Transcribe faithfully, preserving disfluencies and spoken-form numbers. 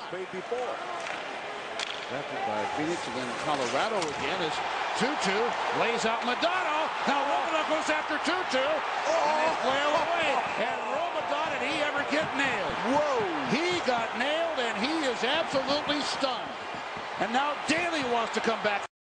played before. Drafted by Phoenix and then Colorado again as tootoo lays out Modano. Now Robidas goes after tootoo. Oh. And they flail away. And Robidas, did he ever get nailed? Whoa! He got nailed and he is absolutely stunned. And now Daly wants to come back.